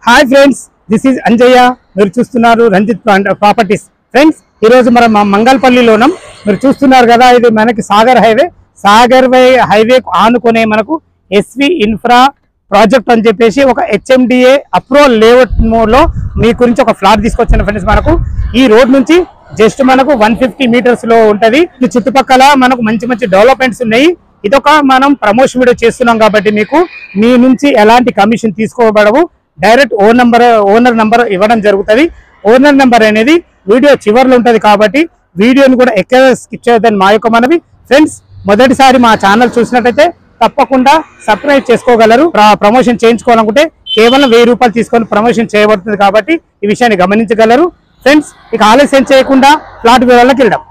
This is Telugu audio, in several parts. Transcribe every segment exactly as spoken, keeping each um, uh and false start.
Hi friends, this is Anjaiah. మీరు చూస్తున్నారు రంజిత్ ప్రాపర్టీస్. ఫ్రెండ్స్, ఈరోజు మనం మంగళపల్లిలోనం. మీరు చూస్తున్నారు కదా, ఇది మనకి సాగర్ హైవే. సాగర్ హైవే ఆనుకునే మనకు ఎస్వి ఇన్ఫ్రా ప్రాజెక్ట్ అని చెప్పేసి ఒక హెచ్ఎండిఏ అప్రూవల్ లేఅవుట్ లో మీ గురించి ఒక ఫ్లాట్ తీసుకొచ్చిన ఫ్రెండ్స్. మనకు ఈ రోడ్ నుంచి జస్ట్ మనకు వన్ ఫిఫ్టీ మీటర్స్ లో ఉంటది. ఈ చుట్టుపక్కల మనకు మంచి మంచి డెవలప్మెంట్స్ ఉన్నాయి. ఇదొక మనం ప్రమోషన్ వీడియో చేస్తున్నాం కాబట్టి మీకు మీ నుంచి ఎలాంటి కమిషన్ తీసుకోబడవు. Direct own number owner number ఇవ్వడం జరుగుతుంది. ఓనర్ నంబర్ అనేది వీడియో చివరిలో ఉంటుంది కాబట్టి వీడియోని కూడా ఎక్కడ స్కిప్ చేయొద్దని మా యొక్క మనవి. ఫ్రెండ్స్, మొదటిసారి మా ఛానల్ చూసినట్టయితే తప్పకుండా సబ్స్క్రైబ్ చేసుకోగలరు. ప్రమోషన్ చేయించుకోవాలనుకుంటే కేవలం వెయ్యి రూపాయలు తీసుకొని ప్రమోషన్ చేయబడుతుంది కాబట్టి ఈ విషయాన్ని గమనించగలరు. ఫ్రెండ్స్, ఇక ఆలస్యం చేయకుండా ఫ్లాట్ వివరాలకు వెళ్దాం.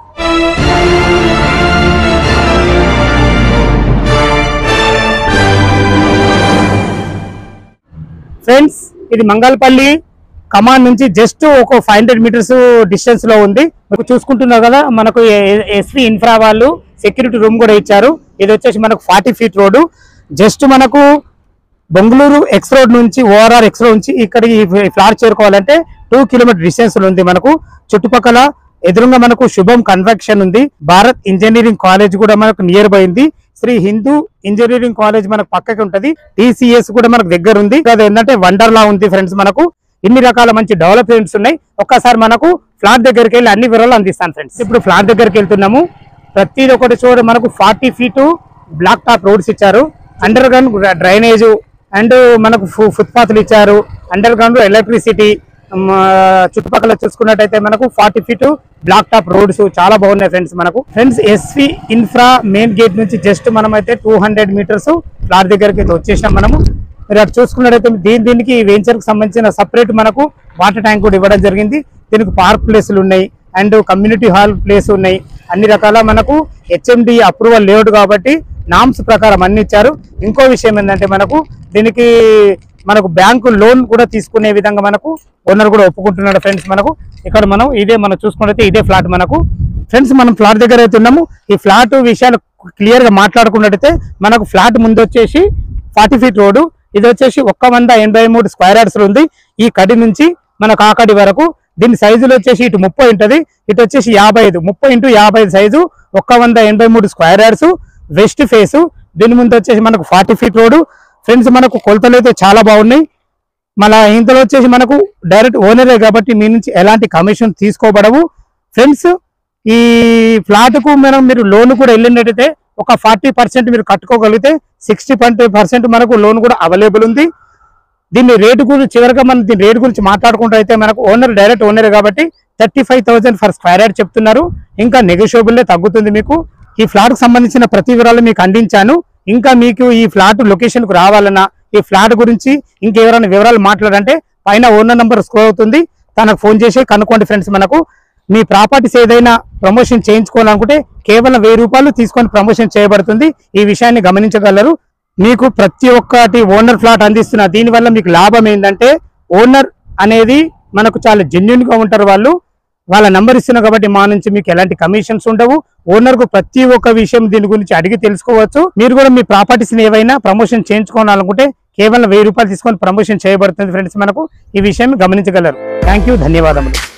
ఫ్రెండ్స్, ఇది మంగళపల్లి కమాన్ నుంచి జస్ట్ ఒక ఫైవ్ హండ్రెడ్ మీటర్స్ డిస్టెన్స్ లో ఉంది. మీకు చూసుకుంటున్నారు కదా, మనకు ఎస్వి ఇన్ఫ్రా వాళ్ళు సెక్యూరిటీ రూమ్ కూడా ఇచ్చారు. ఇది వచ్చేసి మనకు ఫార్టీ ఫీట్ రోడ్డు. జస్ట్ మనకు బెంగళూరు ఎక్స్ రోడ్ నుంచి ఓఆర్ఆర్ ఎక్స్ రోడ్ నుంచి ఇక్కడ ఈ ఫ్లాట్ చేరుకోవాలంటే టూ కిలోమీటర్ డిస్టెన్స్ ఉంది. మనకు చుట్టుపక్కల ఎదురుగా మనకు శుభం కన్వెక్షన్ ఉంది. భారత్ ఇంజనీరింగ్ కాలేజ్ కూడా మనకు నియర్ బై ఉంది. శ్రీ హిందూ ఇంజనీరింగ్ కాలేజ్ మనకు పక్కకి ఉంటది. టీసీఎస్ కూడా మనకు దగ్గర ఉంది. అది ఏంటంటే వండర్ లా ఉంది ఫ్రెండ్స్. మనకు ఇన్ని రకాల మంచి డెవలప్మెంట్స్ ఉన్నాయి. ఒక్కసారి మనకు ఫ్లాట్ దగ్గరికి వెళ్ళి అన్ని వివరాలు అందిస్తాను ఫ్రెండ్స్. ఇప్పుడు ఫ్లాట్ దగ్గరికి వెళ్తున్నాము. ప్రతిది ఒకటి చూడ మనకు forty feet black top roads ఇచ్చారు. అండర్ గ్రౌండ్ డ్రైనేజ్ అండ్ మనకు ఫుట్ పాత్లు ఇచ్చారు. Under ground electricity. చుట్టుపక్కల చూసుకున్నట్టయితే మనకు forty feet black top roads చాలా బాగున్నాయి ఫ్రెండ్స్. మనకు friends SV infra main gate నుంచి జస్ట్ మనం అయితే టూ హండ్రెడ్ మీటర్స్ ఫ్లాట్ దగ్గరికి అయితే వచ్చేసినాం. మనము మీరు అటు చూసుకున్నట్టయితే దీని దీనికి వెంచర్ కి సంబంధించిన సపరేట్ మనకు వాటర్ ట్యాంక్ కూడా ఇవ్వడం జరిగింది. దీనికి పార్క్ ప్లేసులు ఉన్నాయి అండ్ కమ్యూనిటీ హాల్ ప్లేస్ ఉన్నాయి. అన్ని రకాల మనకు హెచ్ఎండి అప్రూవల్ లేఅవుట్ కాబట్టి నామ్స్ ప్రకారం అన్ని ఇచ్చారు. ఇంకో విషయం ఏంటంటే మనకు దీనికి మనకు బ్యాంకు లోన్ కూడా తీసుకునే విధంగా మనకు ఓనర్ కూడా ఒప్పుకుంటున్నాడు ఫ్రెండ్స్. మనకు ఇక్కడ మనం ఇదే మనం చూసుకున్నట్లయితే ఇదే ఫ్లాట్ మనకు. ఫ్రెండ్స్, మనం ఫ్లాట్ దగ్గర అయితే ఉన్నాము. ఈ ఫ్లాట్ విషయాలు క్లియర్ గా మాట్లాడుకున్నట్టయితే మనకు ఫ్లాట్ ముందు వచ్చేసి ఫార్టీ ఫీట్ రోడ్డు. ఇది వచ్చేసి ఒక్క వంద ఎనభై మూడు స్క్వేర్ యార్డ్స్ ఉంది. ఈ కడి నుంచి మన కాకడి వరకు దీని సైజులు వచ్చేసి ఇటు ముప్పై ఉంటది, ఇటు వచ్చేసి యాభై ఐదు ముప్పై ఇంటూ యాభై ఐదు సైజు ఒక్క వంద ఎనభై మూడు స్క్వేర్ యార్డ్స్ వెస్ట్ ఫేసు. దీని ముందు వచ్చేసి మనకు ఫార్టీ ఫీట్ రోడ్డు. ఫ్రెండ్స్, మనకు కొలతలు అయితే చాలా బాగున్నాయి. మళ్ళా ఇంతలో వచ్చేసి మనకు డైరెక్ట్ ఓనరే కాబట్టి మీ నుంచి ఎలాంటి కమిషన్ తీసుకోబడవు. ఫ్రెండ్స్, ఈ ఫ్లాట్కు మనం మీరు లోన్ కూడా వెళ్ళినట్టయితే ఒక ఫార్టీ పర్సెంట్ మీరు కట్టుకోగలిగితే సిక్స్టీ పర్సెంట్ మనకు లోన్ కూడా అవైలబుల్ ఉంది. దీని రేటు గురించి చివరిగా మనం దీని రేటు గురించి మాట్లాడుకుంటూ అయితే మనకు ఓనర్ డైరెక్ట్ ఓనరే కాబట్టి thirty five thousand for square yard చెప్తున్నారు. ఇంకా నెగోషియబుల్ తగ్గుతుంది. మీకు ఈ ఫ్లాట్ కు సంబంధించిన ప్రతి వివరాలు మీకు అందించాను. ఇంకా మీకు ఈ ఫ్లాట్ లొకేషన్ కు రావాలన్నా ఈ ఫ్లాట్ గురించి ఇంకెవరైనా వివరాలు మాట్లాడంటే పైన ఓనర్ నంబర్ స్క్రోల్ అవుతుంది, తనకు ఫోన్ చేసి కనుక్కోండి ఫ్రెండ్స్. మనకు మీ ప్రాపర్టీస్ ఏదైనా ప్రమోషన్ చేయించుకోవాలనుకుంటే కేవలం వెయ్యి రూపాయలు తీసుకొని ప్రమోషన్ చేయబడుతుంది. ఈ విషయాన్ని గమనించగలరు. మీకు ప్రతి ఒక్కటి ఓనర్ ఫ్లాట్ అందిస్తున్న దీనివల్ల మీకు లాభం ఏంటంటే ఓనర్ అనేది మనకు చాలా జెన్యున్ గా ఉంటారు. వాళ్ళు వాళ్ళ నంబర్ ఇస్తున్నారు కాబట్టి మా నుంచి మీకు ఎలాంటి కమిషన్స్ ఉండవు. ఓనర్ కు ప్రతి ఒక్క విషయం దీని గురించి అడిగి తెలుసుకోవచ్చు. మీరు కూడా మీ ప్రాపర్టీస్ ఏవైనా ప్రమోషన్ చేయించుకోవాలనుకుంటే కేవలం వెయ్యి రూపాయలు తీసుకొని ప్రమోషన్ చేయబడుతుంది ఫ్రెండ్స్. మనకు ఈ విషయం గమనించగలరు. థ్యాంక్ యూ, ధన్యవాదములు.